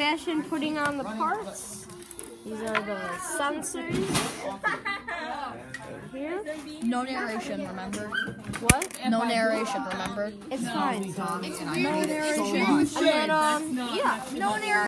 Sebastian putting on the parts. These are the sensors. Here. No narration, remember? What? No narration, remember? It's fine. No narration. And then, yeah. No narration.